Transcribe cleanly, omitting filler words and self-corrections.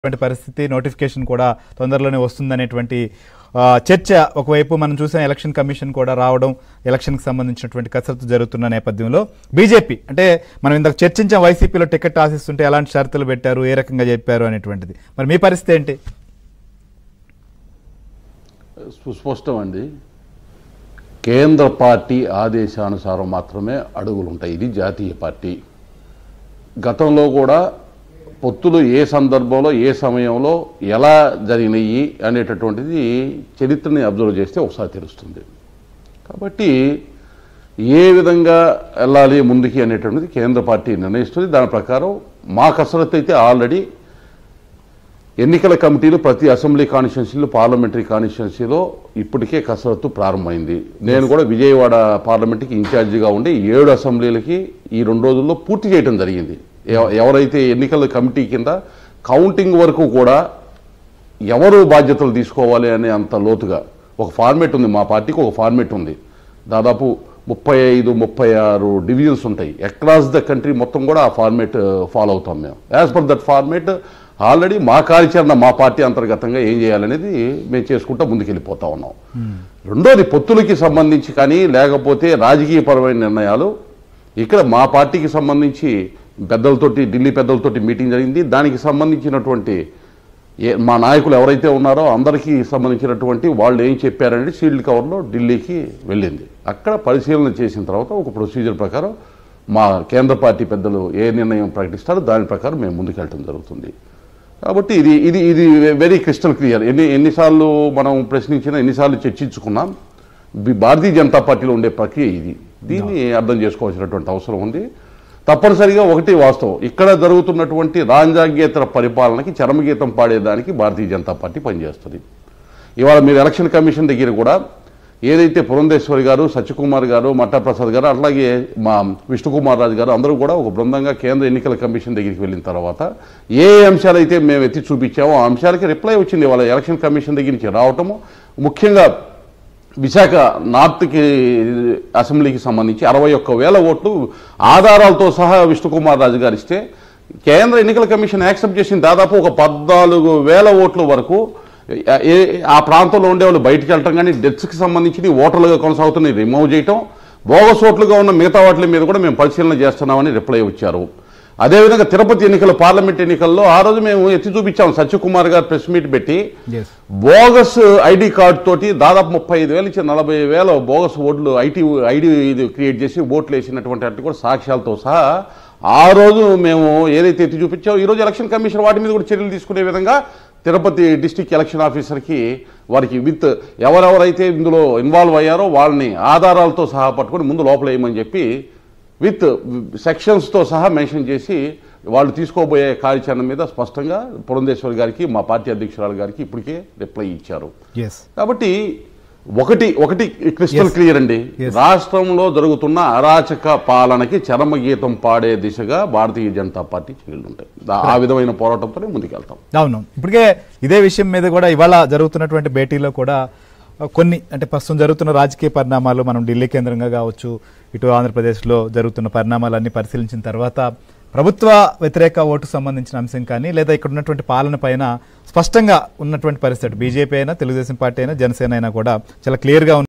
పరిస్థితి నోటిఫికేషన్ కూడా తొందరలోనే వస్తుందనేటువంటి చర్చ ఒకవైపు మనం చూసాం. ఎలక్షన్ కమిషన్ కూడా రావడం, ఎలక్షన్కి సంబంధించినటువంటి కసరత్తు జరుగుతున్న నేపథ్యంలో బీజేపీ అంటే మనం ఇందాక చర్చించాం, వైసీపీలో టికెట్ ఆశిస్తుంటే ఎలాంటి షరతులు పెట్టారు, ఏ రకంగా చెప్పారు అనేటువంటిది. మరి మీ పరిస్థితి ఏంటి? సుస్పష్టం అండి. కేంద్ర పార్టీ ఆదేశానుసారం మాత్రమే అడుగులు ఉంటాయి. ఇది జాతీయ పార్టీ. గతంలో కూడా పొత్తులు ఏ సందర్భంలో ఏ సమయంలో ఎలా జరిగినాయి అనేటటువంటిది చరిత్రని అబ్జర్వ్ చేస్తే ఒకసారి తెలుస్తుంది. కాబట్టి ఏ విధంగా వెళ్ళాలి ముందుకి అనేటువంటిది కేంద్ర పార్టీ నిర్ణయిస్తుంది. దాని ప్రకారం మా కసరత్తు అయితే ఆల్రెడీ ఎన్నికల కమిటీలు ప్రతి అసెంబ్లీ కాన్స్టిట్యున్సీలు, పార్లమెంటరీ కాన్స్టిట్యున్సీలో ఇప్పటికే కసరత్తు ప్రారంభమైంది. నేను కూడా విజయవాడ పార్లమెంట్కి ఇన్ఛార్జిగా ఉండి 7 అసెంబ్లీలకి ఈ 2 రోజుల్లో పూర్తి చేయడం జరిగింది. ఎవరైతే ఎన్నికల కమిటీ కింద కౌంటింగ్ వరకు కూడా ఎవరు బాధ్యతలు తీసుకోవాలి అనే అంత లోతుగా ఒక ఫార్మేట్ ఉంది. మా పార్టీకి ఒక ఫార్మేట్ ఉంది. దాదాపు 35-36 డివిజన్స్ ఉంటాయి. అక్రాస్ ద కంట్రీ మొత్తం కూడా ఆ ఫార్మేట్ ఫాలో అవుతాం మేము. As per that format already మా కార్యాచరణ మా పార్టీ అంతర్గతంగా ఏం చేయాలనేది మేము చేసుకుంటూ ముందుకెళ్ళిపోతా ఉన్నాం. రెండోది పొత్తులకి సంబంధించి కానీ లేకపోతే రాజకీయపరమైన నిర్ణయాలు ఇక్కడ మా పార్టీకి సంబంధించి పెద్దలతోటి, ఢిల్లీ పెద్దలతోటి మీటింగ్ జరిగింది. దానికి సంబంధించినటువంటి మా నాయకులు ఎవరైతే ఉన్నారో అందరికీ సంబంధించినటువంటి వాళ్ళు ఏం చెప్పారనేది సీల్డ్ కవర్లో ఢిల్లీకి వెళ్ళింది. అక్కడ పరిశీలన చేసిన తర్వాత ఒక ప్రొసీజర్ ప్రకారం మా కేంద్ర పార్టీ పెద్దలు ఏ నిర్ణయం ప్రకటిస్తారో దాని ప్రకారం మేము ముందుకెళ్ళడం జరుగుతుంది. కాబట్టి ఇది వెరీ క్రిస్టల్ క్లియర్. ఎన్నిసార్లు మనం ప్రశ్నించినా, ఎన్నిసార్లు చర్చించుకున్నాం, భారతీయ జనతా పార్టీలో ఉండే ప్రక్రియ ఇది. దీన్ని అర్థం చేసుకోవాల్సినటువంటి అవసరం ఉంది. తప్పనిసరిగా ఒకటి వాస్తవం, ఇక్కడ జరుగుతున్నటువంటి రాజ్యాంగేతర పరిపాలనకి చరమగీతం పాడేదానికి భారతీయ జనతా పార్టీ పనిచేస్తుంది. ఇవాళ మీరు ఎలక్షన్ కమిషన్ దగ్గర కూడా ఏదైతే పురంధేశ్వరి గారు, సత్యకుమార్ గారు, మట్టాప్రసాద్ గారు, అట్లాగే మా విష్ణుకుమార్ రాజు గారు అందరూ కూడా ఒక బృందంగా కేంద్ర ఎన్నికల కమిషన్ దగ్గరికి వెళ్ళిన తర్వాత ఏ అంశాలైతే మేము ఎత్తి చూపించామో ఆ అంశాలకి రిప్లై వచ్చింది. వాళ్ళ ఎలక్షన్ కమిషన్ దగ్గర నుంచి రావటము, ముఖ్యంగా విశాఖ నార్త్కి అసెంబ్లీకి సంబంధించి 61,000 ఓట్లు ఆధారాలతో సహా విష్ణుకుమార్ రాజు గారు ఇస్తే కేంద్ర ఎన్నికల కమిషన్ యాక్సెప్ట్ చేసిన దాదాపు ఒక 14,000 ఓట్ల వరకు ఆ ప్రాంతంలో ఉండే వాళ్ళు బయటికి వెళ్ళటం కానీ, డెత్స్కి సంబంధించి ఓటర్లుగా కొనసాగుతున్న రిమూవ్ చేయటం, బోగస్ ఓట్లుగా ఉన్న మిగతా వాటి మీద కూడా మేము పరిశీలన చేస్తున్నామని రిప్లై వచ్చారు. అదేవిధంగా తిరుపతి ఎన్నికలు, పార్లమెంట్ ఎన్నికల్లో ఆ రోజు మేము ఎత్తి చూపించాము. సత్యకుమార్ గారు ప్రెస్ మీట్ పెట్టి బోగస్ ఐడి కార్డు తోటి దాదాపు 35,000 నుంచి 40,000 బోగస్ ఓట్లు ఐడి క్రియేట్ చేసి ఓట్లు వేసినటువంటి అట్టు కూడా సాక్ష్యాలతో సహా ఆ రోజు మేము ఏదైతే ఎత్తి చూపించామో ఈరోజు ఎలక్షన్ కమిషన్ వాటి మీద కూడా చర్యలు తీసుకునే విధంగా తిరుపతి డిస్ట్రిక్ట్ ఎలక్షన్ ఆఫీసర్కి వారికి విత్ ఎవరెవరైతే ఇందులో ఇన్వాల్వ్ అయ్యారో వాళ్ళని ఆధారాలతో సహా పట్టుకొని ముందు లోపల వేయమని చెప్పి విత్ సెక్షన్స్తో సహా మెన్షన్ చేసి వాళ్ళు తీసుకోబోయే కార్యాచరణ మీద స్పష్టంగా పురంధేశ్వరి గారికి, మా పార్టీ అధ్యక్షురాలు గారికి ఇప్పటికే రిప్లై ఇచ్చారు. కాబట్టి ఒకటి క్రిస్టల్ క్లియర్ అండి. రాష్ట్రంలో జరుగుతున్న అరాచక పాలనకి చరమగీతం పాడే దిశగా భారతీయ జనతా పార్టీ చర్యలు ఉంటాయి. ఆ విధమైన పోరాటంతోనే ముందుకెళ్తాం. అవును, ఇప్పటికే ఇదే విషయం మీద కూడా ఇవాళ జరుగుతున్నటువంటి భేటీలో కూడా కొన్ని అంటే ప్రస్తుతం జరుగుతున్న రాజకీయ పరిణామాలు మనం ఢిల్లీ కేంద్రంగా కావచ్చు, ఇటు ఆంధ్రప్రదేశ్లో జరుగుతున్న పరిణామాలన్నీ పరిశీలించిన తర్వాత ప్రభుత్వ వ్యతిరేక ఓటు సంబంధించిన అంశం కానీ లేదా ఇక్కడ ఉన్నటువంటి పాలన పైన స్పష్టంగా ఉన్నటువంటి పరిస్థితి బీజేపీ అయినా, తెలుగుదేశం పార్టీ అయినా, జనసేన అయినా కూడా చాలా క్లియర్గా